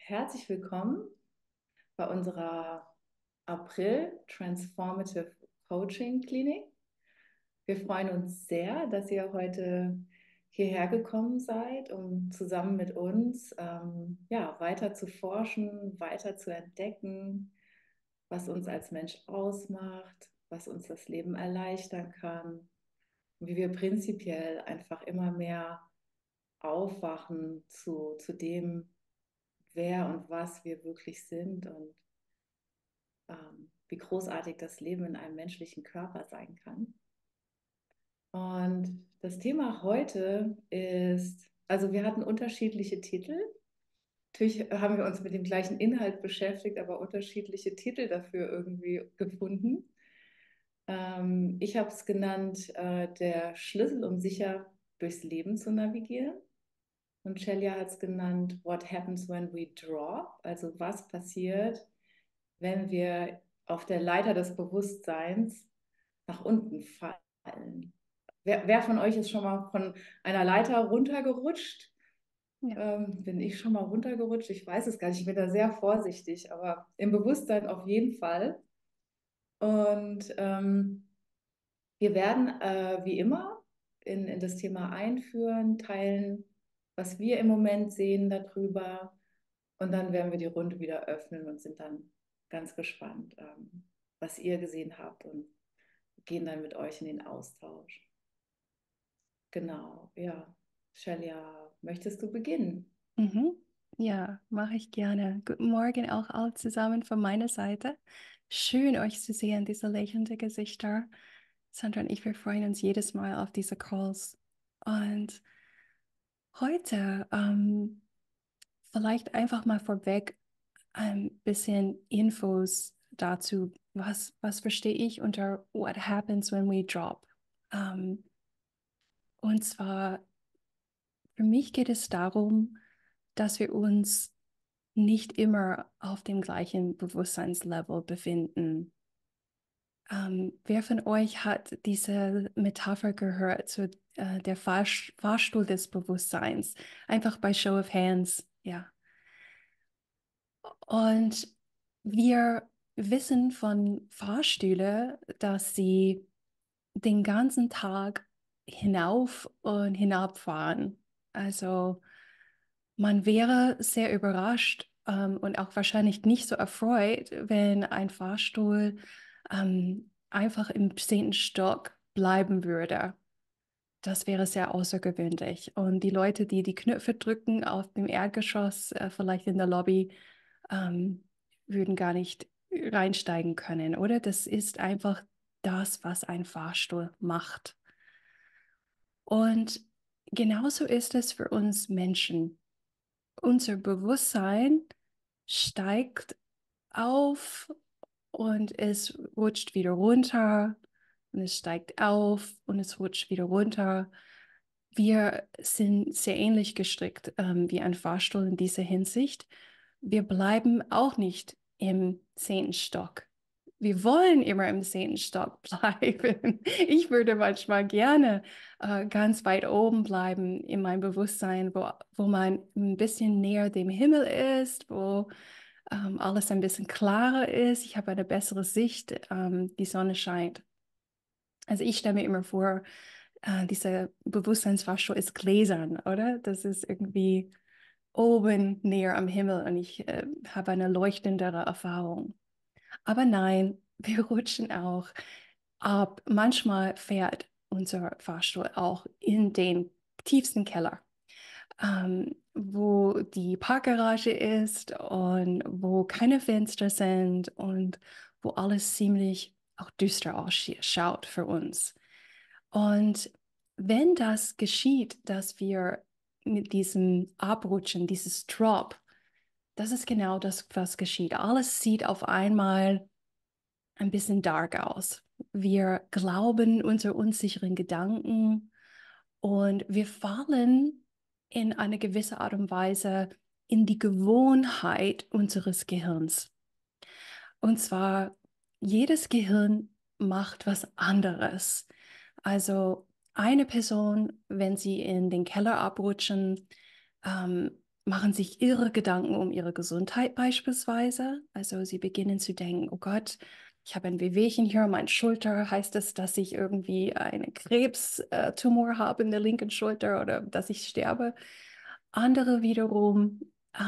Herzlich willkommen bei unserer April Transformative Coaching Klinik. Wir freuen uns sehr, dass ihr heute hierher gekommen seid, um zusammen mit uns weiter zu forschen, weiter zu entdecken, was uns als Mensch ausmacht, was uns das Leben erleichtern kann und wie wir prinzipiell einfach immer mehr aufwachen zu dem, wer und was wir wirklich sind und wie großartig das Leben in einem menschlichen Körper sein kann. Und das Thema heute ist, also wir hatten unterschiedliche Titel. Natürlich haben wir uns mit dem gleichen Inhalt beschäftigt, aber unterschiedliche Titel dafür irgendwie gefunden. Ich habe es genannt, der Schlüssel, um sicher durchs Leben zu navigieren. Und Shelia hat es genannt, What happens when we drop? Also was passiert, wenn wir auf der Leiter des Bewusstseins nach unten fallen. Wer von euch ist schon mal von einer Leiter runtergerutscht? Ja. Bin ich schon mal runtergerutscht? Ich weiß es gar nicht. Ich bin da sehr vorsichtig, aber im Bewusstsein auf jeden Fall. Und wir werden wie immer in das Thema einführen, teilen, was wir im Moment sehen darüber. Und dann werden wir die Runde wieder öffnen und sind dann ganz gespannt, was ihr gesehen habt und gehen dann mit euch in den Austausch. Genau, ja. Shelia, möchtest du beginnen? Mhm. Ja, mache ich gerne. Guten Morgen auch alle zusammen von meiner Seite. Schön, euch zu sehen, diese lächelnden Gesichter. Sandra und ich, wir freuen uns jedes Mal auf diese Calls. Und heute vielleicht einfach mal vorweg ein bisschen Infos dazu, was verstehe ich unter What happens when we drop. Ähm, und zwar, für mich geht es darum, dass wir uns nicht immer auf dem gleichen Bewusstseinslevel befinden. Wer von euch hat diese Metapher gehört zu der Fahrstuhl des Bewusstseins? Einfach bei Show of Hands, ja. Und wir wissen von Fahrstühlen, dass sie den ganzen Tag hinauf und hinab fahren. Also man wäre sehr überrascht und auch wahrscheinlich nicht so erfreut, wenn ein Fahrstuhl einfach im 10. Stock bleiben würde. Das wäre sehr außergewöhnlich. Und die Leute, die die Knöpfe drücken auf dem Erdgeschoss, vielleicht in der Lobby, ähm, würden gar nicht reinsteigen können, oder? Das ist einfach das, was ein Fahrstuhl macht. Und genauso ist es für uns Menschen. Unser Bewusstsein steigt auf und es rutscht wieder runter und es steigt auf und es rutscht wieder runter. Wir sind sehr ähnlich gestrickt wie ein Fahrstuhl in dieser Hinsicht. Wir bleiben auch nicht im 10. Stock. Wir wollen immer im 10. Stock bleiben. Ich würde manchmal gerne ganz weit oben bleiben in meinem Bewusstsein, wo man ein bisschen näher dem Himmel ist, wo alles ein bisschen klarer ist. Ich habe eine bessere Sicht, die Sonne scheint. Also ich stelle mir immer vor, dieser Bewusstseinsfahrstuhl ist gläsern, oder? Das ist irgendwie oben näher am Himmel und ich habe eine leuchtendere Erfahrung. Aber nein, wir rutschen auch ab. Manchmal fährt unser Fahrstuhl auch in den tiefsten Keller, wo die Parkgarage ist und wo keine Fenster sind und wo alles ziemlich auch düster ausschaut für uns. Und wenn das geschieht, dass wir mit diesem Abrutschen, dieses Drop, das ist genau das, was geschieht. Alles sieht auf einmal ein bisschen dark aus. Wir glauben unsere unsicheren Gedanken und wir fallen in eine gewisse Art und Weise in die Gewohnheit unseres Gehirns. Und zwar, jedes Gehirn macht was anderes. Also eine Person, wenn sie in den Keller abrutschen, ähm, machen sich irre Gedanken um ihre Gesundheit beispielsweise. Also sie beginnen zu denken, oh Gott, ich habe ein Wehwehchen hier an meiner Schulter. Heißt das, dass ich irgendwie einen Krebstumor habe in der linken Schulter oder dass ich sterbe? Andere wiederum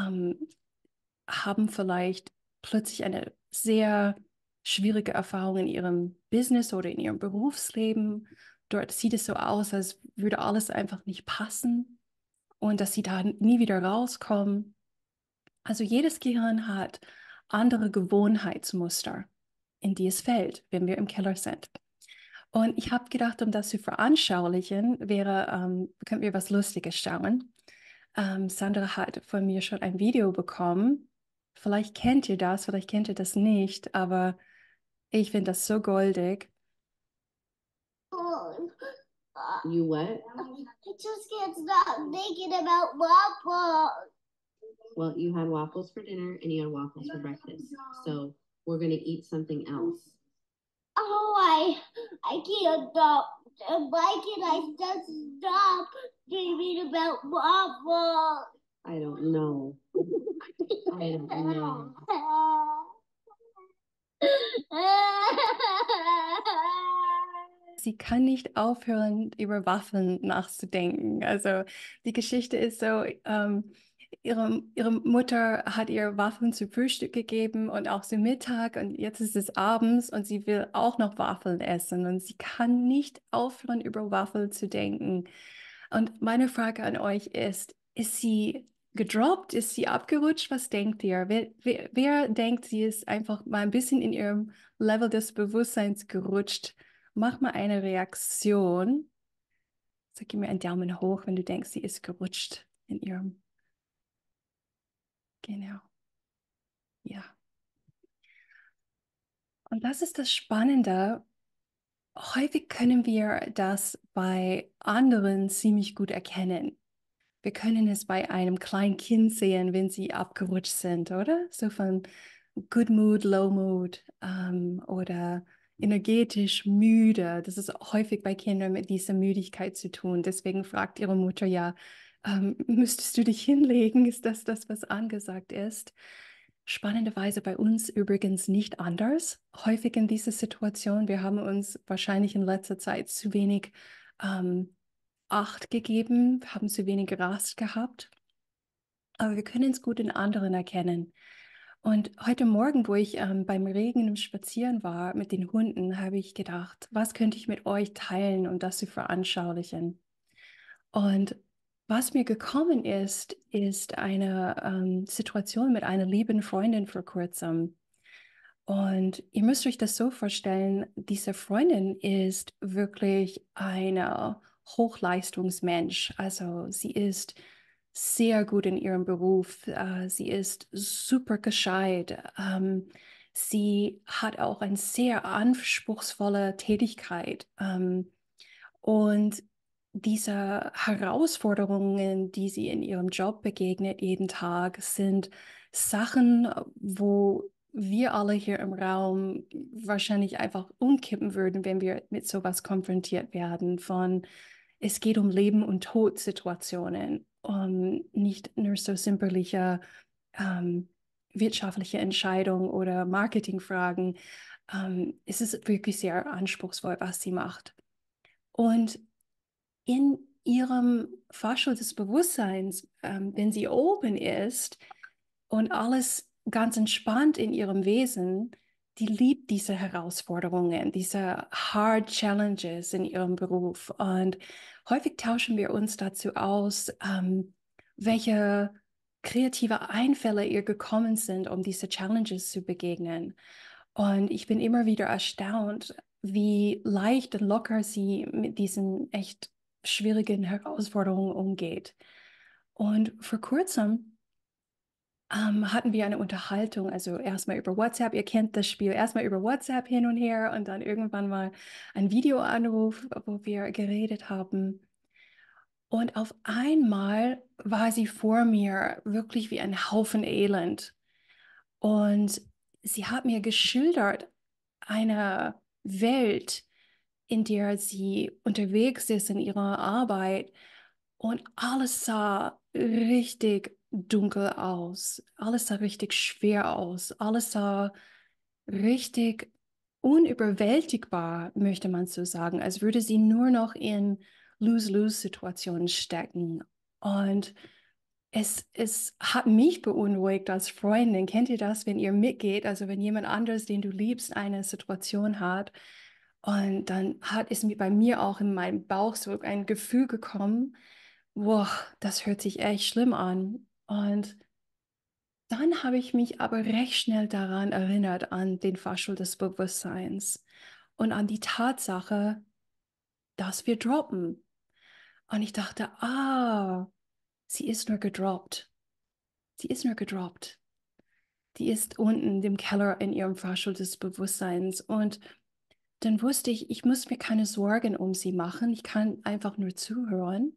haben vielleicht plötzlich eine sehr schwierige Erfahrung in ihrem Business oder in ihrem Berufsleben. Dort sieht es so aus, als würde alles einfach nicht passen und dass sie da nie wieder rauskommen. Also jedes Gehirn hat andere Gewohnheitsmuster, in die es fällt, wenn wir im Keller sind. Und ich habe gedacht, um das zu veranschaulichen, könnten wir was Lustiges schauen. Sandra hat von mir schon ein Video bekommen. Vielleicht kennt ihr das, vielleicht kennt ihr das nicht, aber ich finde das so goldig. You what? I just can't stop thinking about waffles. Well, you had waffles for dinner and you had waffles for breakfast. So we're going to eat something else. Oh, I can't stop. Why can I just stop thinking about waffles? I don't know. I don't know. Sie kann nicht aufhören, über Waffeln nachzudenken. Also die Geschichte ist so, ihre Mutter hat ihr Waffeln zu Frühstück gegeben und auch zu Mittag und jetzt ist es abends und sie will auch noch Waffeln essen und sie kann nicht aufhören, über Waffeln zu denken. Und meine Frage an euch ist sie gedroppt? Ist sie abgerutscht? Was denkt ihr? Wer denkt, sie ist einfach mal ein bisschen in ihrem Level des Bewusstseins gerutscht? Mach mal eine Reaktion. Sag mir einen Daumen hoch, wenn du denkst, sie ist gerutscht in ihrem. Genau. Ja. Und das ist das Spannende. Häufig können wir das bei anderen ziemlich gut erkennen. Wir können es bei einem kleinen Kind sehen, wenn sie abgerutscht sind, oder? So von Good Mood, Low Mood oder energetisch müde. Das ist häufig bei Kindern mit dieser Müdigkeit zu tun. Deswegen fragt ihre Mutter ja, müsstest du dich hinlegen? Ist das das, was angesagt ist? Spannenderweise bei uns übrigens nicht anders. Häufig in dieser Situation, wir haben uns wahrscheinlich in letzter Zeit zu wenig Acht gegeben, haben zu wenig Rast gehabt. Aber wir können es gut in anderen erkennen. Und heute Morgen, wo ich beim Regen im Spazieren war mit den Hunden, habe ich gedacht, was könnte ich mit euch teilen, um das zu veranschaulichen? Und was mir gekommen ist eine Situation mit einer lieben Freundin vor kurzem. Und ihr müsst euch das so vorstellen, diese Freundin ist wirklich eine Hochleistungsmensch. Also sie ist sehr gut in ihrem Beruf. Sie ist super gescheit. Sie hat auch eine sehr anspruchsvolle Tätigkeit. Und diese Herausforderungen, die sie in ihrem Job begegnet jeden Tag, sind Sachen, wo wir alle hier im Raum wahrscheinlich einfach umkippen würden, wenn wir mit sowas konfrontiert werden. Von es geht um Leben und Tod Situationen, nicht nur so simpelige wirtschaftliche Entscheidungen oder Marketingfragen. Es ist wirklich sehr anspruchsvoll, was sie macht. Und in ihrem Fahrstuhl des Bewusstseins, wenn sie oben ist und alles ganz entspannt in ihrem Wesen, die liebt diese Herausforderungen, diese Hard Challenges in ihrem Beruf. Und häufig tauschen wir uns dazu aus, welche kreative Einfälle ihr gekommen sind, um diese Challenges zu begegnen. Und ich bin immer wieder erstaunt, wie leicht und locker sie mit diesen echt schwierigen Herausforderungen umgeht. Und vor kurzem hatten wir eine Unterhaltung, also erstmal über WhatsApp, ihr kennt das Spiel, erstmal über WhatsApp hin und her und dann irgendwann mal ein Videoanruf, wo wir geredet haben. Und auf einmal war sie vor mir wirklich wie ein Haufen Elend. Und sie hat mir geschildert, eine Welt, in der sie unterwegs ist in ihrer Arbeit Und alles sah richtig dunkel aus. Alles sah richtig schwer aus. Alles sah richtig unüberwältigbar, möchte man so sagen, als würde sie nur noch in Lose-Lose-Situationen stecken. Und es hat mich beunruhigt als Freundin. Kennt ihr das, wenn ihr mitgeht? Also wenn jemand anderes, den du liebst, eine Situation hat und dann ist bei mir auch in meinem Bauch so ein Gefühl gekommen, boah, das hört sich echt schlimm an. Und dann habe ich mich aber recht schnell daran erinnert, an den Fahrstuhl des Bewusstseins und an die Tatsache, dass wir droppen. Und ich dachte, sie ist nur gedroppt. Sie ist nur gedroppt. Die ist unten im Keller in ihrem Fahrstuhl des Bewusstseins. Und dann wusste ich, ich muss mir keine Sorgen um sie machen. Ich kann einfach nur zuhören.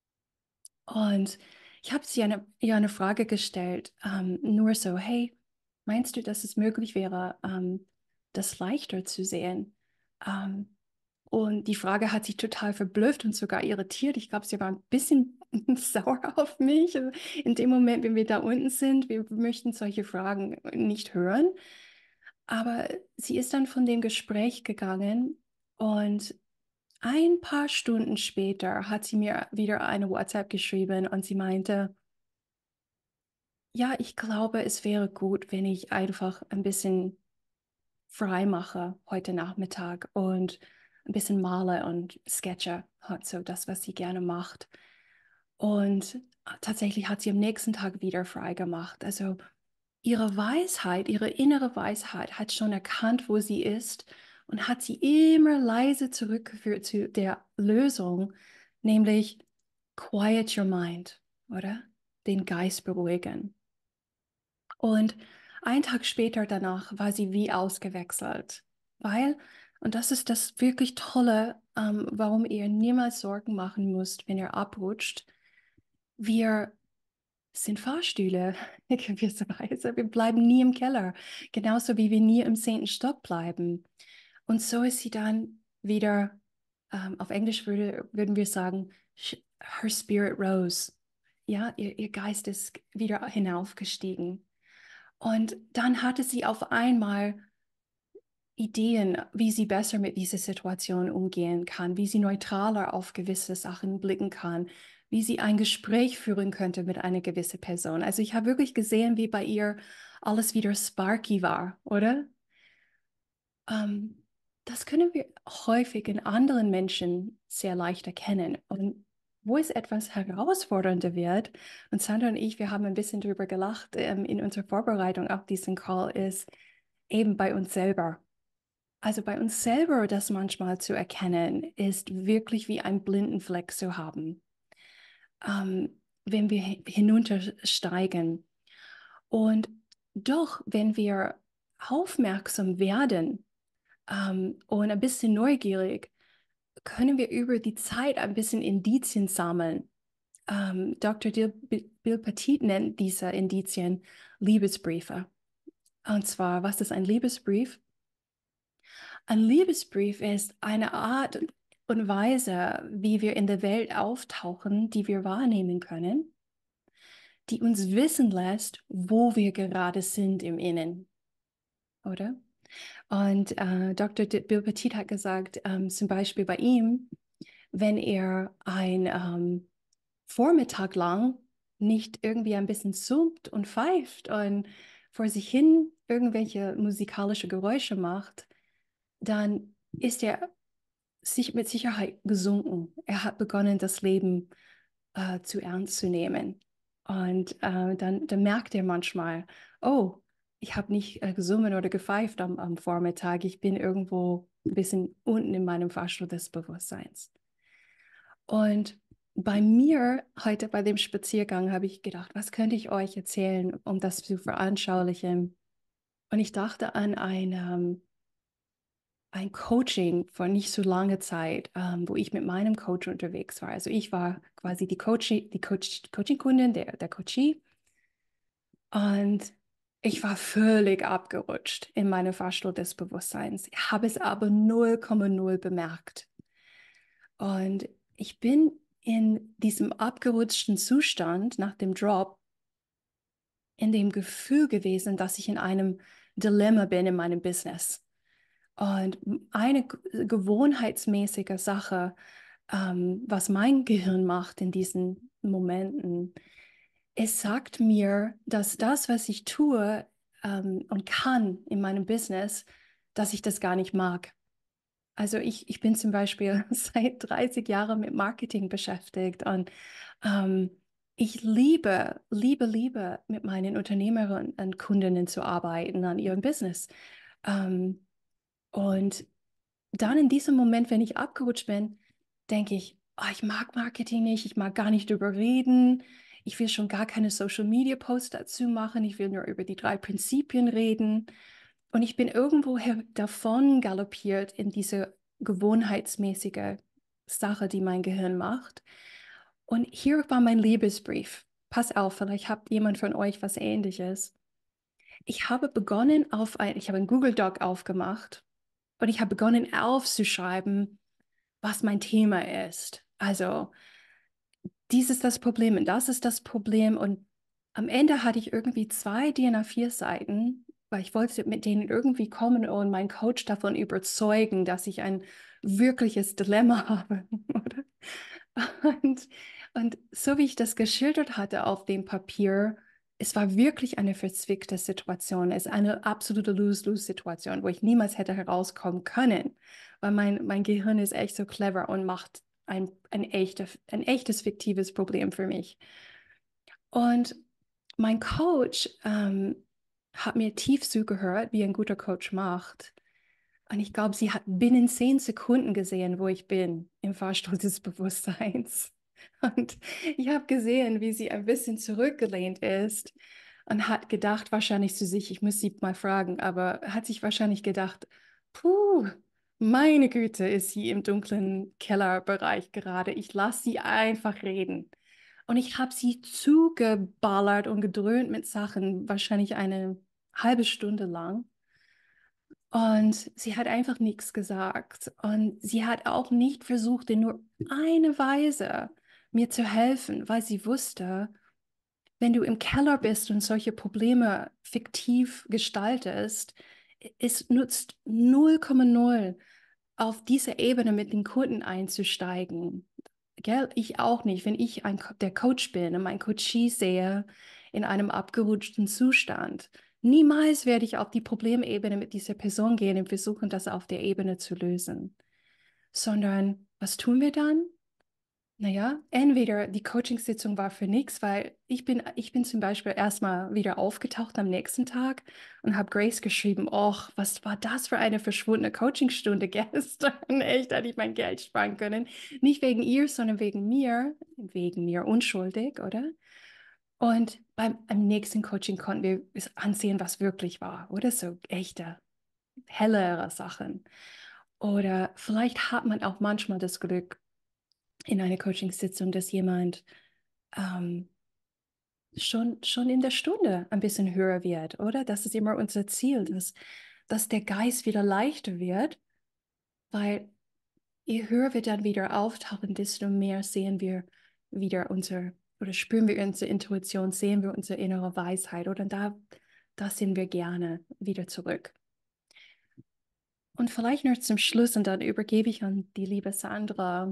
Und ich habe ihr eine Frage gestellt, nur so, hey, meinst du, dass es möglich wäre, das leichter zu sehen? Ähm, und die Frage hat sie total verblüfft und sogar irritiert. Ich glaube, sie war ein bisschen sauer auf mich. Also in dem Moment, wenn wir da unten sind, wir möchten solche Fragen nicht hören. Aber sie ist dann von dem Gespräch gegangen und ein paar Stunden später hat sie mir wieder eine WhatsApp geschrieben und sie meinte, ja, ich glaube, es wäre gut, wenn ich einfach ein bisschen frei mache heute Nachmittag und ein bisschen male und sketche, hat so das, was sie gerne macht. Und tatsächlich hat sie am nächsten Tag wieder frei gemacht. Also ihre Weisheit, ihre innere Weisheit hat schon erkannt, wo sie ist und hat sie immer leise zurückgeführt zu der Lösung, nämlich quiet your mind, oder? Den Geist beruhigen. Und einen Tag später danach war sie wie ausgewechselt, weil, und das ist das wirklich Tolle, warum ihr niemals Sorgen machen müsst, wenn ihr abrutscht, wir sind Fahrstühle in gewisser Weise. Wir bleiben nie im Keller, genauso wie wir nie im 10. Stock bleiben. Und so ist sie dann wieder, auf Englisch würden wir sagen, her spirit rose. Ja, ihr Geist ist wieder hinaufgestiegen. Und dann hatte sie auf einmal Ideen, wie sie besser mit dieser Situation umgehen kann, wie sie neutraler auf gewisse Sachen blicken kann, wie sie ein Gespräch führen könnte mit einer gewissen Person. Also ich habe wirklich gesehen, wie bei ihr alles wieder sparky war, oder? Das können wir häufig in anderen Menschen sehr leicht erkennen. Und wo es etwas herausfordernder wird, und Sandra und ich, wir haben ein bisschen drüber gelacht in unserer Vorbereitung auf diesen Call, ist eben bei uns selber. Also bei uns selber das manchmal zu erkennen, ist wirklich wie ein Blindenfleck zu haben, wenn wir hinuntersteigen. Und doch, wenn wir aufmerksam werden und ein bisschen neugierig, können wir über die Zeit ein bisschen Indizien sammeln. Dr. Bill Petit nennt diese Indizien Liebesbriefe. Und zwar, was ist ein Liebesbrief? Ein Liebesbrief ist eine Art und Weise, wie wir in der Welt auftauchen, die wir wahrnehmen können, die uns wissen lässt, wo wir gerade sind im Innen, oder? Und Bill Petit hat gesagt, zum Beispiel bei ihm, wenn er ein Vormittag lang nicht irgendwie ein bisschen summt und pfeift und vor sich hin irgendwelche musikalische Geräusche macht, dann ist er mit Sicherheit gesunken. Er hat begonnen, das Leben zu ernst zu nehmen. Und dann merkt er manchmal, oh, ich habe nicht gesungen oder gepfeift am Vormittag. Ich bin irgendwo ein bisschen unten in meinem Fahrstuhl des Bewusstseins. Und bei mir heute bei dem Spaziergang habe ich gedacht, was könnte ich euch erzählen, um das zu veranschaulichen? Und ich dachte an ein Coaching vor nicht so langer Zeit, wo ich mit meinem Coach unterwegs war. Also ich war quasi die Coaching-Kundin, der Coachee. Und ich war völlig abgerutscht in meinem Fahrstuhl des Bewusstseins. Ich habe es aber 0,0 bemerkt. Und ich bin in diesem abgerutschten Zustand nach dem Drop, in dem Gefühl gewesen, dass ich in einem Dilemma bin in meinem Business. Und eine gewohnheitsmäßige Sache, was mein Gehirn macht in diesen Momenten, es sagt mir, dass das, was ich tue und kann in meinem Business, dass ich das gar nicht mag. Also ich bin zum Beispiel seit 30 Jahren mit Marketing beschäftigt und ich liebe mit meinen Unternehmerinnen und Kundinnen zu arbeiten an ihrem Business. Ähm, und dann in diesem Moment, wenn ich abgerutscht bin, denke ich, oh, ich mag Marketing nicht, ich mag gar nicht darüber reden, ich will schon gar keine Social Media Posts dazu machen, ich will nur über die 3 Prinzipien reden. Und ich bin irgendwo davon galoppiert in diese gewohnheitsmäßige Sache, die mein Gehirn macht. Und hier war mein Liebesbrief. Pass auf, vielleicht habt jemand von euch was Ähnliches. Ich habe begonnen ich habe einen Google Doc aufgemacht und ich habe begonnen aufzuschreiben, was mein Thema ist. Also, dies ist das Problem und das ist das Problem. Und am Ende hatte ich irgendwie 2 DIN A4 Seiten, weil ich wollte mit denen irgendwie kommen und meinen Coach davon überzeugen, dass ich ein wirkliches Dilemma habe. Oder? Und, und so wie ich das geschildert hatte auf dem Papier, es war wirklich eine verzwickte Situation. Es ist eine absolute Lose-Lose-Situation, wo ich niemals hätte herauskommen können, weil mein Gehirn ist echt so clever und macht ein echtes fiktives Problem für mich. Und mein Coach hat mir tief zugehört, wie ein guter Coach macht. Und ich glaube, sie hat binnen 10 Sekunden gesehen, wo ich bin im Fahrstuhl des Bewusstseins. Und ich habe gesehen, wie sie ein bisschen zurückgelehnt ist und hat gedacht, wahrscheinlich zu sich, ich muss sie mal fragen, aber hat sich wahrscheinlich gedacht, puh, meine Güte, ist sie im dunklen Kellerbereich gerade. Ich lasse sie einfach reden. Und ich habe sie zugeballert und gedröhnt mit Sachen, wahrscheinlich eine halbe Stunde lang. Und sie hat einfach nichts gesagt. Und sie hat auch nicht versucht, in nur eine Weise mir zu helfen, weil sie wusste, wenn du im Keller bist und solche Probleme fiktiv gestaltest, es nutzt 0,0 auf dieser Ebene mit den Kunden einzusteigen. Gell? Ich auch nicht, wenn ich der Coach bin und mein Coachee sehe in einem abgerutschten Zustand. Niemals werde ich auf die Problemebene mit dieser Person gehen und versuchen, das auf der Ebene zu lösen. Sondern was tun wir dann? Naja, entweder die Coachingsitzung war für nichts, weil ich bin zum Beispiel erstmal wieder aufgetaucht am nächsten Tag und habe Grace geschrieben, och, was war das für eine verschwundene Coachingstunde gestern? Echt, hätte ich mein Geld sparen können. Nicht wegen ihr, sondern wegen mir unschuldig, oder? Und am nächsten Coaching konnten wir ansehen, was wirklich war, oder? So echte, hellere Sachen. Oder vielleicht hat man auch manchmal das Glück, in einer Coachingsitzung, dass jemand ähm, schon in der Stunde ein bisschen höher wird, oder? Das ist immer unser Ziel, dass der Geist wieder leichter wird, weil je höher wir dann wieder auftauchen, desto mehr sehen wir wieder oder spüren wir unsere Intuition, sehen wir unsere innere Weisheit, oder? Da sind wir gerne wieder zurück. Und vielleicht noch zum Schluss, und dann übergebe ich an die liebe Sandra,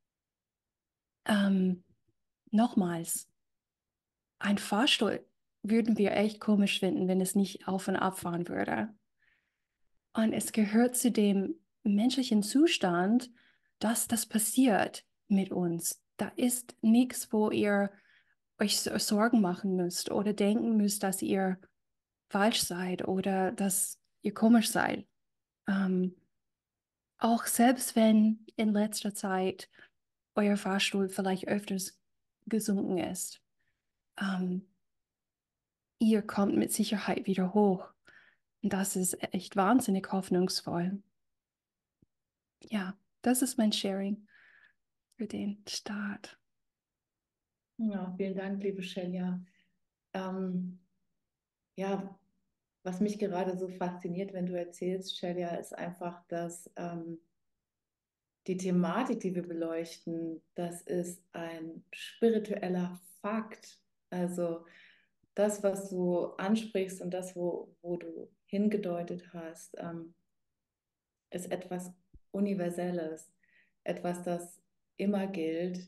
nochmals. Ein Fahrstuhl würden wir echt komisch finden, wenn es nicht auf und ab fahren würde. Und es gehört zu dem menschlichen Zustand, dass das passiert mit uns. Da ist nichts, wo ihr euch Sorgen machen müsst oder denken müsst, dass ihr falsch seid oder dass ihr komisch seid. Ähm, auch selbst wenn in letzter Zeit euer Fahrstuhl vielleicht öfters gesunken ist. Ähm, Ihr kommt mit Sicherheit wieder hoch. Und das ist echt wahnsinnig hoffnungsvoll. Ja, das ist mein Sharing für den Start. Ja, vielen Dank, liebe Shelia. Ähm, ja, was mich gerade so fasziniert, wenn du erzählst, Shelia, ist einfach, dass die Thematik, die wir beleuchten, das ist ein spiritueller Fakt. Also das, was du ansprichst und das, wo du hingedeutet hast, ist etwas Universelles, etwas, das immer gilt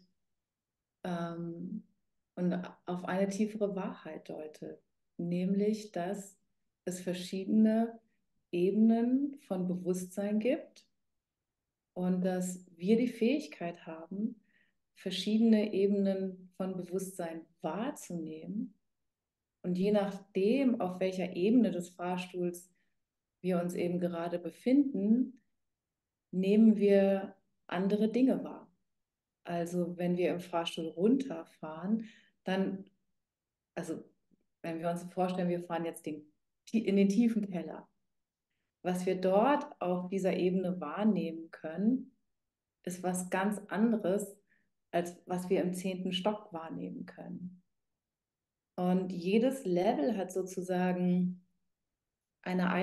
und auf eine tiefere Wahrheit deutet, nämlich, dass es verschiedene Ebenen von Bewusstsein gibt und dass wir die Fähigkeit haben, verschiedene Ebenen von Bewusstsein wahrzunehmen. Und je nachdem, auf welcher Ebene des Fahrstuhls wir uns eben gerade befinden, nehmen wir andere Dinge wahr. Also wenn wir im Fahrstuhl runterfahren, dann, also wenn wir uns vorstellen, wir fahren jetzt in den tiefen Keller. Was wir dort auf dieser Ebene wahrnehmen können, ist was ganz anderes, als was wir im 10. Stock wahrnehmen können. Und jedes Level hat sozusagen eine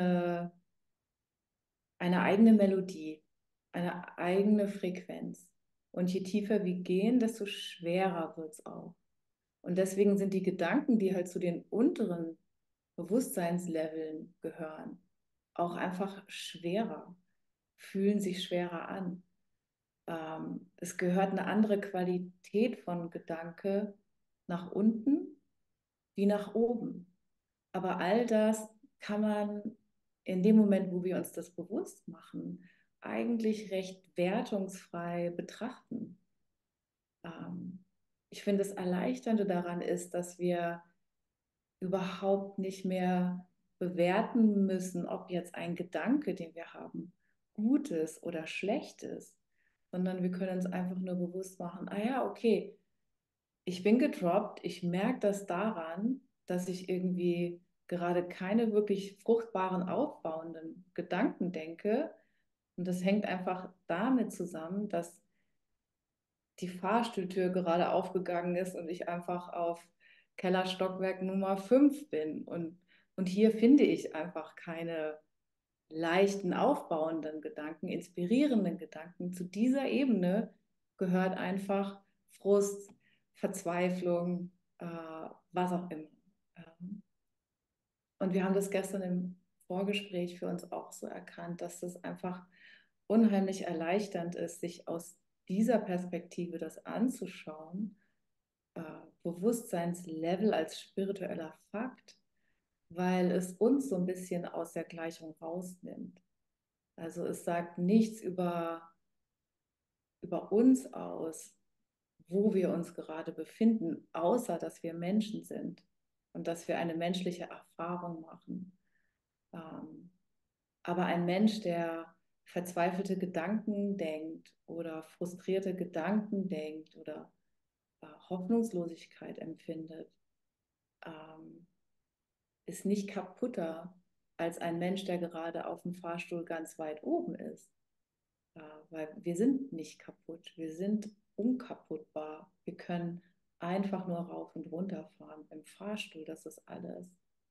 eigene Melodie, eine eigene Frequenz. Und je tiefer wir gehen, desto schwerer wird es auch. Und deswegen sind die Gedanken, die halt zu den unteren Bewusstseinsleveln gehören, auch einfach schwerer, fühlen sich schwerer an. Es gehört eine andere Qualität von Gedanke nach unten wie nach oben. Aber all das kann man in dem Moment, wo wir uns das bewusst machen, eigentlich recht wertungsfrei betrachten. Ich finde, das Erleichternde daran ist, dass wir überhaupt nicht mehr bewerten müssen, ob jetzt ein Gedanke, den wir haben, gut ist oder schlecht ist, sondern wir können uns einfach nur bewusst machen, ah ja, okay, ich bin gedroppt, ich merke das daran, dass ich irgendwie gerade keine wirklich fruchtbaren, aufbauenden Gedanken denke. Und das hängt einfach damit zusammen, dass die Fahrstuhltür gerade aufgegangen ist und ich einfach auf Kellerstockwerk Nummer 5 bin. Und hier finde ich einfach keine leichten, aufbauenden Gedanken, inspirierenden Gedanken. Zu dieser Ebene gehört einfach Frust, Verzweiflung, was auch immer. Und wir haben das gestern im Vorgespräch für uns auch so erkannt, dass das einfach unheimlich erleichternd ist, sich aus dieser Perspektive das anzuschauen, Bewusstseinslevel als spiritueller Fakt, weil es uns so ein bisschen aus der Gleichung rausnimmt. Also es sagt nichts über uns aus, wo wir uns gerade befinden, außer dass wir Menschen sind und dass wir eine menschliche Erfahrung machen. Aber ein Mensch, der verzweifelte Gedanken denkt oder frustrierte Gedanken denkt oder Hoffnungslosigkeit empfindet, ist nicht kaputter als ein Mensch, der gerade auf dem Fahrstuhl ganz weit oben ist. Weil wir sind nicht kaputt, wir sind unkaputtbar. Wir können einfach nur rauf und runter fahren im Fahrstuhl, das ist alles.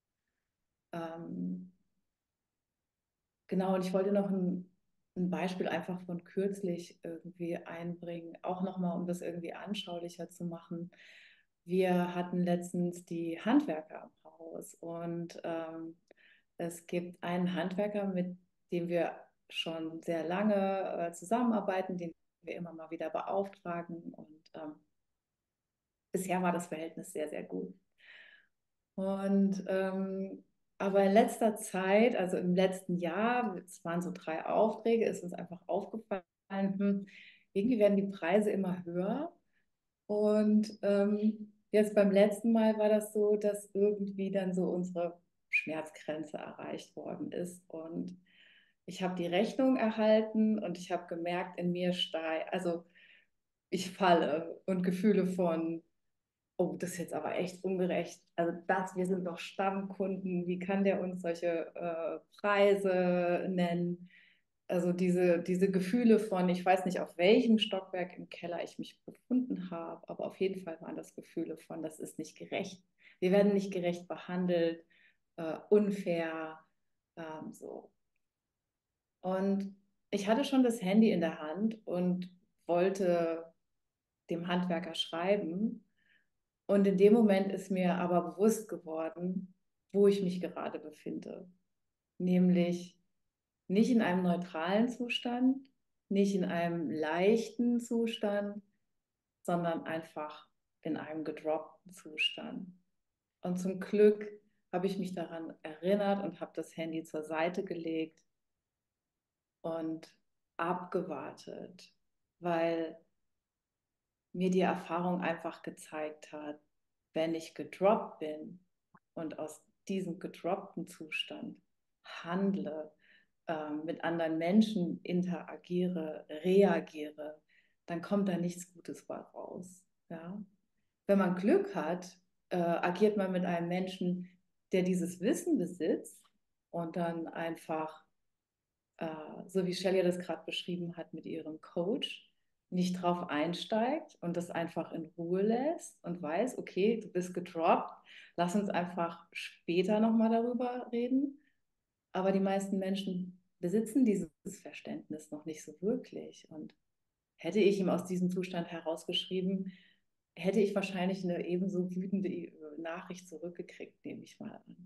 Genau, und ich wollte noch ein Beispiel einfach von kürzlich irgendwie einbringen, auch nochmal, um das irgendwie anschaulicher zu machen. Wir hatten letztens die Handwerker im Haus und es gibt einen Handwerker, mit dem wir schon sehr lange zusammenarbeiten, den wir immer mal wieder beauftragen und bisher war das Verhältnis sehr, sehr gut. Und aber in letzter Zeit, also im letzten Jahr, es waren so 3 Aufträge, ist uns einfach aufgefallen, irgendwie werden die Preise immer höher. Und jetzt beim letzten Mal war das so, dass irgendwie dann so unsere Schmerzgrenze erreicht worden ist. Und ich habe die Rechnung erhalten und ich habe gemerkt, in mir steigt, also ich falle und Gefühle von, oh, das ist jetzt aber echt ungerecht. Also wir sind doch Stammkunden, wie kann der uns solche Preise nennen? Also diese Gefühle von, ich weiß nicht, auf welchem Stockwerk im Keller ich mich befunden habe, aber auf jeden Fall waren das Gefühle von, das ist nicht gerecht. Wir werden nicht gerecht behandelt, unfair, so. Und ich hatte schon das Handy in der Hand und wollte dem Handwerker schreiben. Und in dem Moment ist mir aber bewusst geworden, wo ich mich gerade befinde. Nämlich nicht in einem neutralen Zustand, nicht in einem leichten Zustand, sondern einfach in einem gedroppten Zustand. Und zum Glück habe ich mich daran erinnert und habe das Handy zur Seite gelegt und abgewartet, weil mir die Erfahrung einfach gezeigt hat, wenn ich gedroppt bin und aus diesem gedroppten Zustand handle, mit anderen Menschen interagiere, reagiere, dann kommt da nichts Gutes bei raus. Ja? Wenn man Glück hat, agiert man mit einem Menschen, der dieses Wissen besitzt und dann einfach, so wie Shelley das gerade beschrieben hat mit ihrem Coach, nicht drauf einsteigt und das einfach in Ruhe lässt und weiß, okay, du bist gedroppt, lass uns einfach später nochmal darüber reden. Aber die meisten Menschen besitzen dieses Verständnis noch nicht so wirklich. Und hätte ich ihm aus diesem Zustand herausgeschrieben, hätte ich wahrscheinlich eine ebenso wütende Nachricht zurückgekriegt, nehme ich mal an.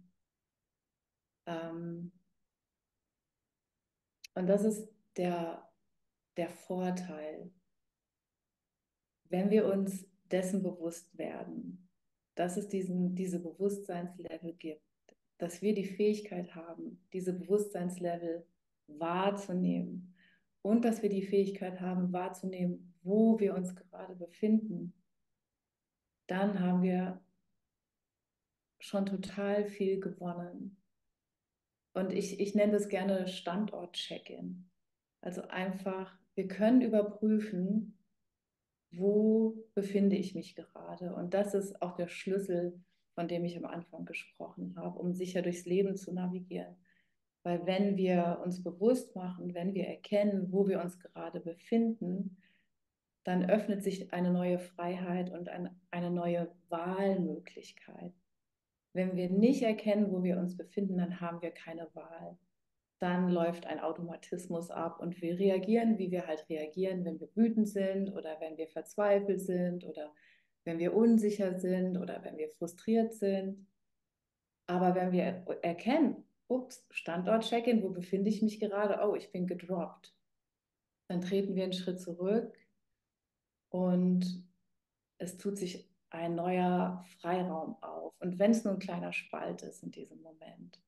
Und das ist der Vorteil, wenn wir uns dessen bewusst werden, dass es diese Bewusstseinslevel gibt, dass wir die Fähigkeit haben, diese Bewusstseinslevel wahrzunehmen und dass wir die Fähigkeit haben, wahrzunehmen, wo wir uns gerade befinden, dann haben wir schon total viel gewonnen. Und ich nenne das gerne Standort-Check-in. Also einfach, wir können überprüfen, wo befinde ich mich gerade. Und das ist auch der Schlüssel, von dem ich am Anfang gesprochen habe, um sicher durchs Leben zu navigieren. Weil wenn wir uns bewusst machen, wenn wir erkennen, wo wir uns gerade befinden, dann öffnet sich eine neue Freiheit und eine neue Wahlmöglichkeit. Wenn wir nicht erkennen, wo wir uns befinden, dann haben wir keine Wahl. Dann läuft ein Automatismus ab und wir reagieren, wie wir halt reagieren, wenn wir wütend sind oder wenn wir verzweifelt sind oder wenn wir unsicher sind oder wenn wir frustriert sind. Aber wenn wir erkennen, ups, Standort-Check-in, wo befinde ich mich gerade? Oh, ich bin gedroppt. Dann treten wir einen Schritt zurück und es tut sich ein neuer Freiraum auf. Und wenn es nur ein kleiner Spalt ist in diesem Moment.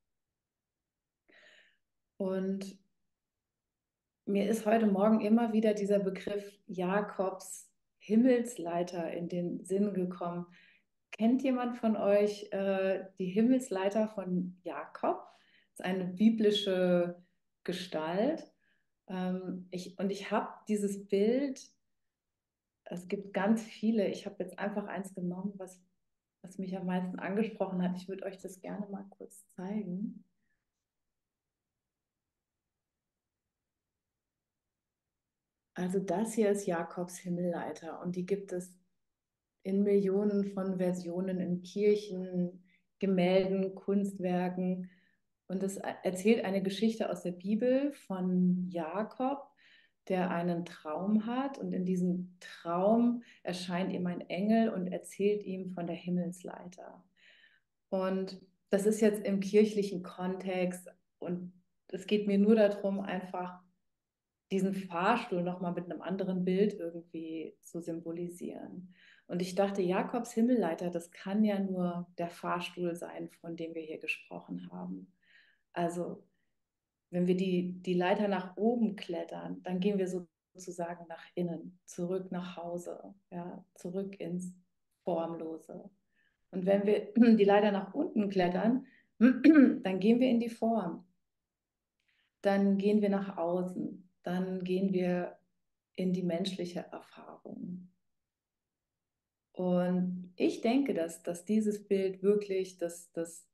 Und mir ist heute Morgen immer wieder dieser Begriff Jakobs Himmelsleiter in den Sinn gekommen. Kennt jemand von euch die Himmelsleiter von Jakob? Das ist eine biblische Gestalt. Ich habe dieses Bild, es gibt ganz viele, ich habe jetzt einfach eins genommen, was mich am meisten angesprochen hat. Ich würde euch das gerne mal kurz zeigen. Also das hier ist Jakobs Himmelleiter und die gibt es in Millionen von Versionen in Kirchen, Gemälden, Kunstwerken. Und es erzählt eine Geschichte aus der Bibel von Jakob, der einen Traum hat. Und in diesem Traum erscheint ihm ein Engel und erzählt ihm von der Himmelsleiter. Und das ist jetzt im kirchlichen Kontext. Und es geht mir nur darum, einfach diesen Fahrstuhl nochmal mit einem anderen Bild irgendwie zu symbolisieren. Und ich dachte, Jakobs Himmelleiter, das kann ja nur der Fahrstuhl sein, von dem wir hier gesprochen haben. Also wenn wir die Leiter nach oben klettern, dann gehen wir sozusagen nach innen, zurück nach Hause, ja, zurück ins Formlose. Und wenn wir die Leiter nach unten klettern, dann gehen wir in die Form. Dann gehen wir nach außen. Dann gehen wir in die menschliche Erfahrung. Und ich denke, dass dieses Bild wirklich das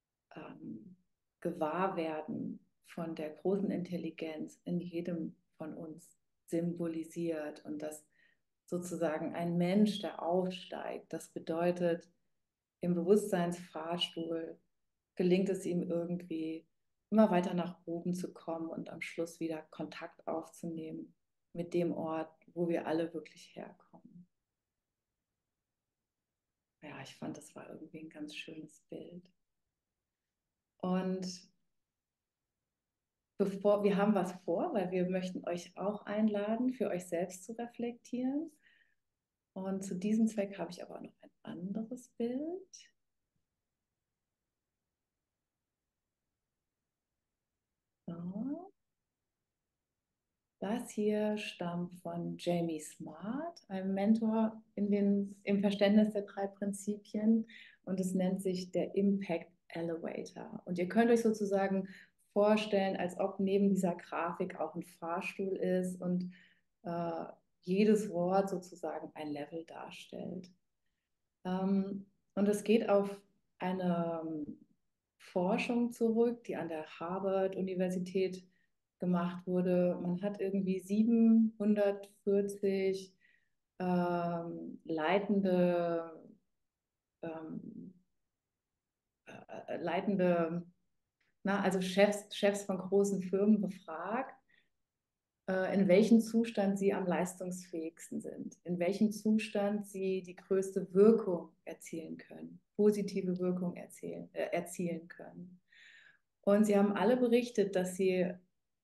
Gewahrwerden von der großen Intelligenz in jedem von uns symbolisiert und dass sozusagen ein Mensch, der aufsteigt, das bedeutet, im Bewusstseinsfahrstuhl gelingt es ihm irgendwie, immer weiter nach oben zu kommen und am Schluss wieder Kontakt aufzunehmen mit dem Ort, wo wir alle wirklich herkommen. Ja, ich fand, das war irgendwie ein ganz schönes Bild. Und wir haben was vor, weil wir möchten euch auch einladen, für euch selbst zu reflektieren. Und zu diesem Zweck habe ich aber noch ein anderes Bild. So. Das hier stammt von Jamie Smart, einem Mentor im Verständnis der 3 Prinzipien. Und es nennt sich der Impact Elevator. Und ihr könnt euch sozusagen vorstellen, als ob neben dieser Grafik auch ein Fahrstuhl ist und jedes Wort sozusagen ein Level darstellt. Und es geht auf eine Forschung zurück, die an der Harvard-Universität gemacht wurde. Man hat irgendwie 740 ähm, leitende, also Chefs von großen Firmen befragt, in welchem Zustand sie am leistungsfähigsten sind, in welchem Zustand sie die größte Wirkung erzielen können, positive Wirkung erzielen können. Und sie haben alle berichtet, dass sie,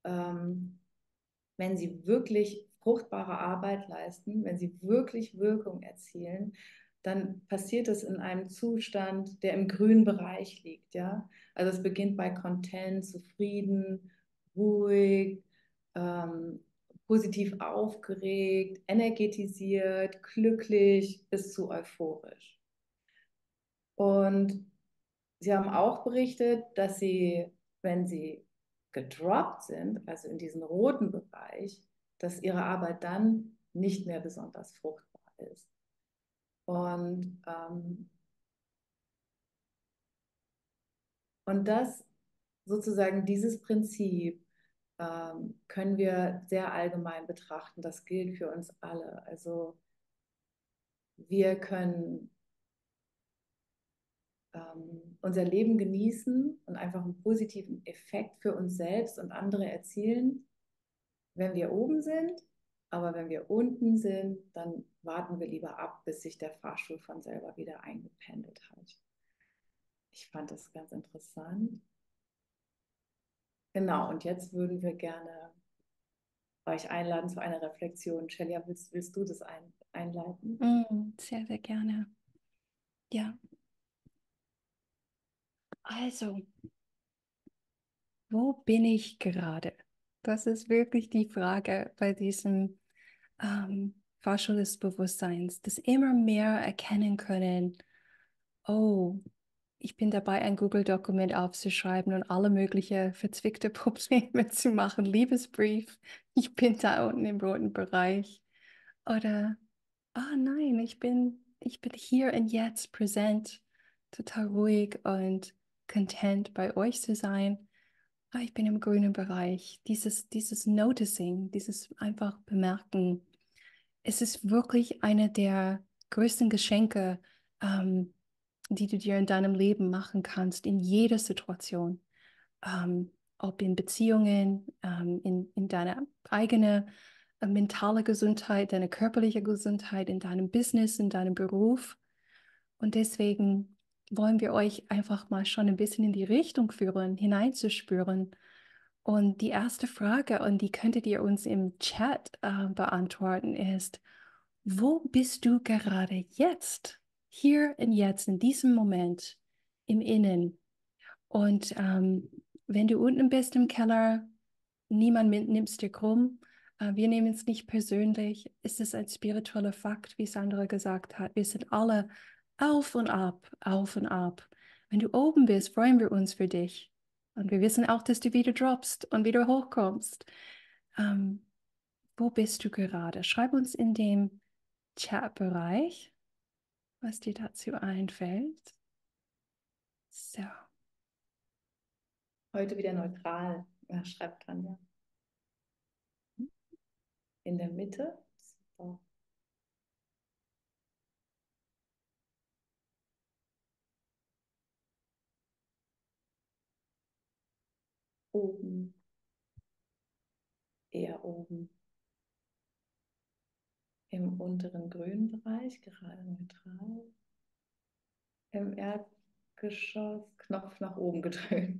wenn sie wirklich fruchtbare Arbeit leisten, wenn sie wirklich Wirkung erzielen, dann passiert es in einem Zustand, der im grünen Bereich liegt. Ja? Also es beginnt bei Content, zufrieden, ruhig, positiv aufgeregt, energetisiert, glücklich bis zu euphorisch. Und sie haben auch berichtet, dass sie, wenn sie gedroppt sind, also in diesen roten Bereich, dass ihre Arbeit dann nicht mehr besonders fruchtbar ist. Und das sozusagen dieses Prinzip können wir sehr allgemein betrachten. Das gilt für uns alle. Also wir können unser Leben genießen und einfach einen positiven Effekt für uns selbst und andere erzielen, wenn wir oben sind. Aber wenn wir unten sind, dann warten wir lieber ab, bis sich der Fahrstuhl von selber wieder eingependelt hat. Ich fand das ganz interessant. Genau, und jetzt würden wir gerne euch einladen zu einer Reflexion. Shelia, willst du das einleiten? Sehr, sehr gerne. Ja, also, wo bin ich gerade? Das ist wirklich die Frage bei diesem Fahrschule des Bewusstseins, dass immer mehr erkennen können, oh, ich bin dabei, ein Google-Dokument aufzuschreiben und alle möglichen verzwickte Probleme zu machen. Liebesbrief, ich bin da unten im roten Bereich. Oder, ah nein, ich bin hier und jetzt präsent, total ruhig und content bei euch zu sein. Ah, ich bin im grünen Bereich. Dieses Noticing, dieses einfach bemerken, es ist wirklich eine der größten Geschenke, die du dir in deinem Leben machen kannst, in jeder Situation. Ob in Beziehungen, in deiner eigenen mentale Gesundheit, deine körperliche Gesundheit, in deinem Business, in deinem Beruf. Und deswegen wollen wir euch einfach mal schon ein bisschen in die Richtung führen, hineinzuspüren. Und die erste Frage, und die könntet ihr uns im Chat beantworten, ist, wo bist du gerade jetzt? Hier und jetzt, in diesem Moment, im Innen. Und wenn du unten bist im Keller, niemand nimmt es dir krumm. Wir nehmen es nicht persönlich. Es ist ein spiritueller Fakt, wie Sandra gesagt hat. Wir sind alle auf und ab, auf und ab. Wenn du oben bist, freuen wir uns für dich. Und wir wissen auch, dass du wieder droppst und wieder hochkommst. Ähm, wo bist du gerade? Schreib uns in dem Chat-Bereich, was dir dazu einfällt. So. Heute wieder neutral, schreibt Tanja. In der Mitte. Super. oben, eher oben. Im unteren grünen Bereich, gerade neutral. Im Erdgeschoss, Knopf nach oben gedrückt.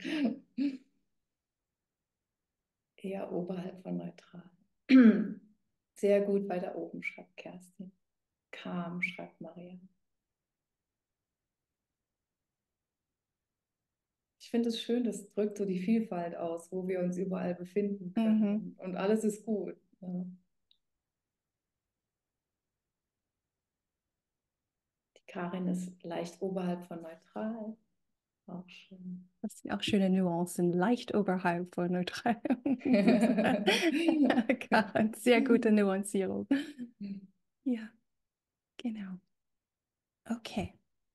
Eher oberhalb von neutral. Sehr gut weiter oben, schreibt Kerstin. Calm, schreibt Maria. Ich finde es schön, das drückt so die Vielfalt aus, wo wir uns überall befinden können. Und alles ist gut. Ja. Die Karin ist leicht oberhalb von neutral. Auch schön. Das sind auch schöne Nuancen, leicht oberhalb von neutral. Karin, sehr gute Nuancierung. Ja, genau. Okay.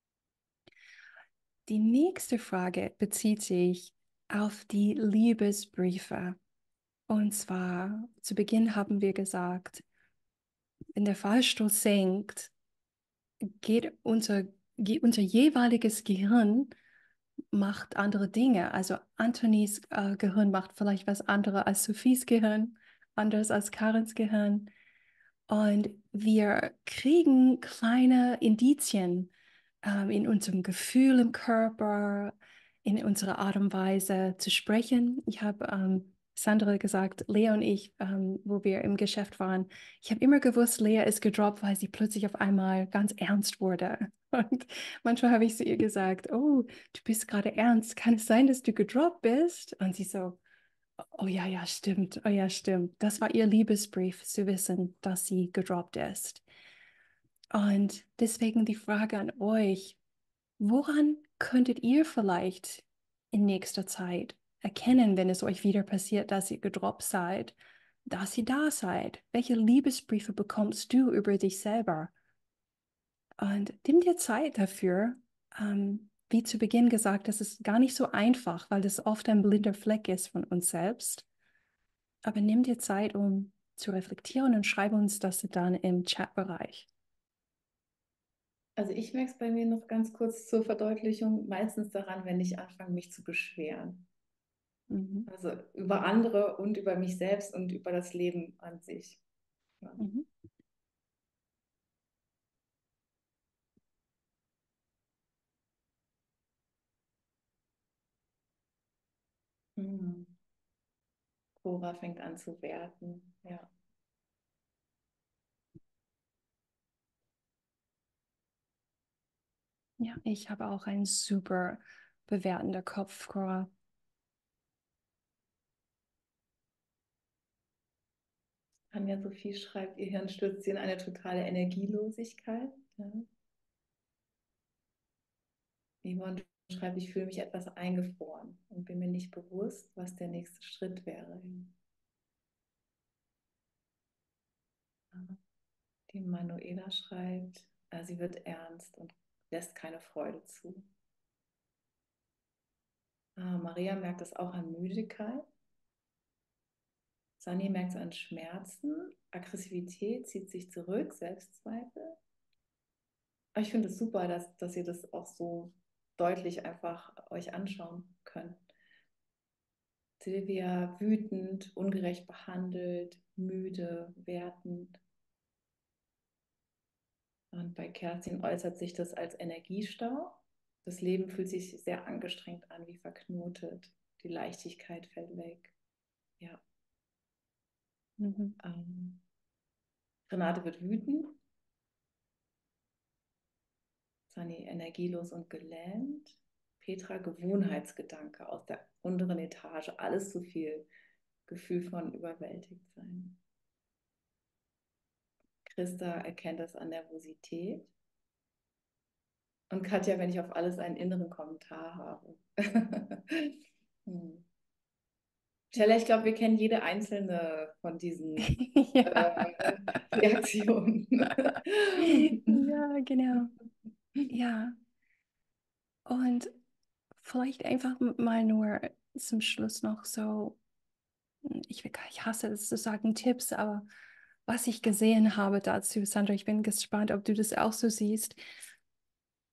Die nächste Frage bezieht sich auf die Liebesbriefe. Und zwar, zu Beginn haben wir gesagt, wenn der Fallstoß senkt, geht unser jeweiliges Gehirn macht andere Dinge. Also Antonis Gehirn macht vielleicht was anderes als Sophies Gehirn, anders als Karens Gehirn. Und wir kriegen kleine Indizien in unserem Gefühl im Körper, in unserer Art und Weise zu sprechen. Ich habe Sandra gesagt, Lea und ich, wo wir im Geschäft waren, ich habe immer gewusst, Lea ist gedroppt, weil sie plötzlich auf einmal ganz ernst wurde. Und manchmal habe ich zu ihr gesagt, oh, du bist gerade ernst, kann es sein, dass du gedroppt bist? Und sie so, oh ja, ja, stimmt, oh ja, stimmt. Das war ihr Liebesbrief, zu wissen, dass sie gedroppt ist. Und deswegen die Frage an euch, woran könntet ihr vielleicht in nächster Zeit erkennen, wenn es euch wieder passiert, dass ihr gedroppt seid, dass ihr da seid? Welche Liebesbriefe bekommst du über dich selber? Und nimm dir Zeit dafür. Wie zu Beginn gesagt, das ist gar nicht so einfach, weil das oft ein blinder Fleck ist von uns selbst. Aber nimm dir Zeit, um zu reflektieren und schreib uns das dann im Chatbereich. Also ich merke es bei mir noch ganz kurz zur Verdeutlichung, meistens daran, wenn ich anfange, mich zu beschweren. Mhm. Also über andere und über mich selbst und über das Leben an sich. Ja. Mhm. Mhm. Cora fängt an zu werten. Ja. Ja, ich habe auch einen super bewertender Kopf, Cora. Anja Sophie schreibt, ihr Hirn stürzt sie in eine totale Energielosigkeit. Ja. Yvonne schreibt, ich fühle mich etwas eingefroren und bin mir nicht bewusst, was der nächste Schritt wäre. Die Manuela schreibt, sie wird ernst und lässt keine Freude zu. Maria merkt es auch an Müdigkeit. Sani merkt es an Schmerzen, Aggressivität, zieht sich zurück, Selbstzweifel. Aber ich finde es super, dass ihr das auch so deutlich einfach euch anschauen könnt. Silvia wütend, ungerecht behandelt, müde, wertend. Und bei Kerstin äußert sich das als Energiestau. Das Leben fühlt sich sehr angestrengt an, wie verknotet. Die Leichtigkeit fällt weg. Ja. Mhm. Renate wird wütend. Sani energielos und gelähmt. Petra Gewohnheitsgedanke aus der unteren Etage. Alles zu viel. Gefühl von überwältigt sein. Christa erkennt das an Nervosität. Und Katja, wenn ich auf alles einen inneren Kommentar habe. Stella, ich glaube, wir kennen jede einzelne von diesen Ja. Reaktionen. Ja, genau. Ja. Und vielleicht einfach mal nur zum Schluss noch so, ich hasse es zu sagen Tipps, aber was ich gesehen habe dazu, Sandra, ich bin gespannt, ob du das auch so siehst.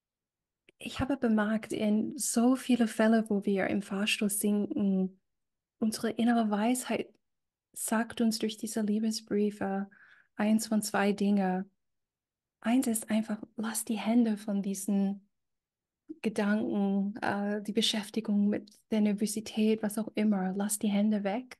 Ich habe bemerkt, in so viele Fälle, wo wir im Fahrstuhl sinken, unsere innere Weisheit sagt uns durch diese Liebesbriefe eins von zwei Dinge. Eins ist einfach, lass die Hände von diesen Gedanken, die Beschäftigung mit der Nervosität, was auch immer, lass die Hände weg.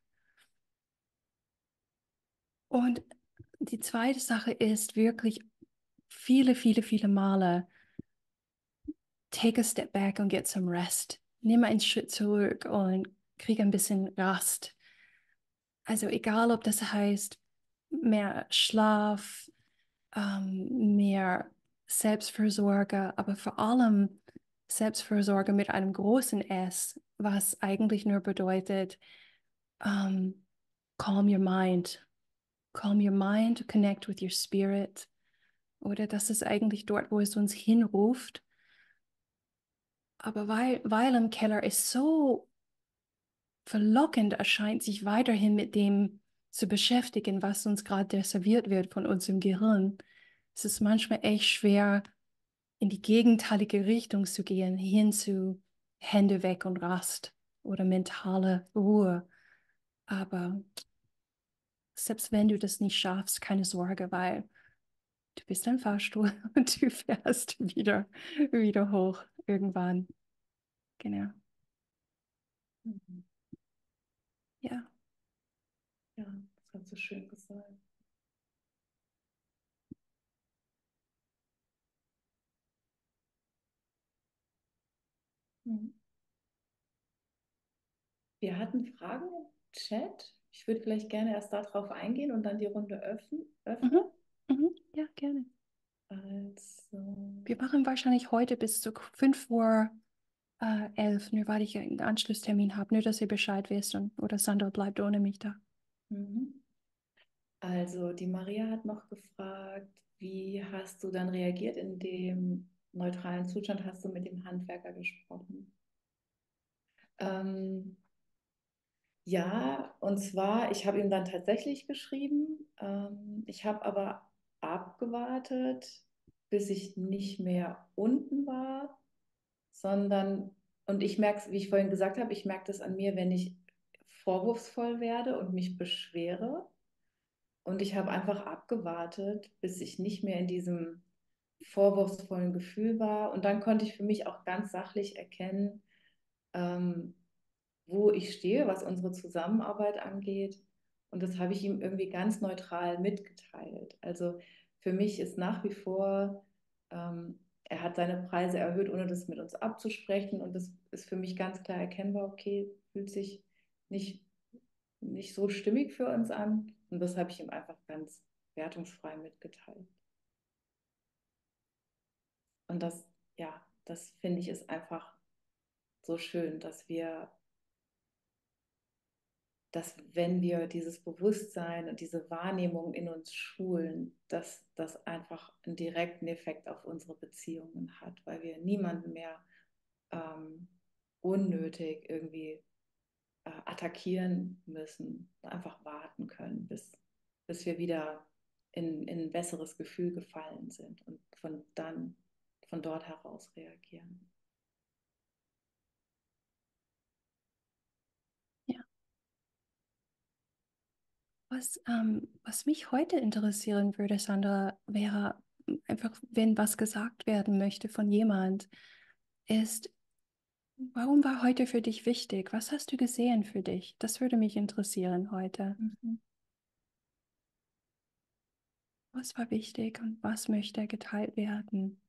Und die zweite Sache ist wirklich viele, viele, viele Male, take a step back und get some rest. Nimm einen Schritt zurück und krieg ein bisschen Rast. Also egal, ob das heißt mehr Schlaf, mehr Selbstfürsorge, aber vor allem Selbstfürsorge mit einem großen S, was eigentlich nur bedeutet, calm your mind. Calm your mind, connect with your spirit. Oder das ist eigentlich dort, wo es uns hinruft. Aber weil im Keller es so verlockend erscheint, sich weiterhin mit dem zu beschäftigen, was uns gerade serviert wird von uns im Gehirn, es ist manchmal echt schwer, in die gegenteilige Richtung zu gehen, hin zu Hände weg und Rast oder mentale Ruhe. Aber selbst wenn du das nicht schaffst, keine Sorge, weil du bist ein Fahrstuhl und du fährst wieder hoch irgendwann. Genau. Mhm. Ja. Ja, das hast du schön gesagt. Mhm. Wir hatten Fragen im Chat. Ich würde vielleicht gerne erst darauf eingehen und dann die Runde öffnen. Mhm. Mhm. Ja, gerne. Also, Wir machen wahrscheinlich heute bis zu 5:11 Uhr, nur weil ich einen Anschlusstermin habe. Nur, dass ihr Bescheid wisst oder Sandra bleibt ohne mich da. mhm. Also, die Maria hat noch gefragt, wie hast du dann reagiert in dem neutralen Zustand? Hast du mit dem Handwerker gesprochen? Ähm, ja, und zwar, ich habe ihm dann tatsächlich geschrieben. Ich habe aber abgewartet, bis ich nicht mehr unten war, sondern, und ich merke es, wie ich vorhin gesagt habe, ich merke das an mir, wenn ich vorwurfsvoll werde und mich beschwere. Und ich habe einfach abgewartet, bis ich nicht mehr in diesem vorwurfsvollen Gefühl war. Und dann konnte ich für mich auch ganz sachlich erkennen, ähm, wo ich stehe, was unsere Zusammenarbeit angeht. Und das habe ich ihm irgendwie ganz neutral mitgeteilt. Also für mich ist nach wie vor, er hat seine Preise erhöht, ohne das mit uns abzusprechen. Und das ist für mich ganz klar erkennbar, okay, fühlt sich nicht, nicht so stimmig für uns an. Und das habe ich ihm einfach ganz wertungsfrei mitgeteilt. Und das, ja, das finde ich ist einfach so schön, dass wenn wir dieses Bewusstsein und diese Wahrnehmung in uns schulen, dass das einfach einen direkten Effekt auf unsere Beziehungen hat, weil wir niemanden mehr ähm, unnötig irgendwie attackieren müssen, einfach warten können, bis wir wieder in ein besseres Gefühl gefallen sind und von dort heraus reagieren. Ja. Was mich heute interessieren würde, Sandra, wäre einfach, wenn was gesagt werden möchte von jemand, ist, warum war heute für dich wichtig? Was hast du gesehen für dich? Das würde mich interessieren heute. Mhm. Was war wichtig und was möchte geteilt werden?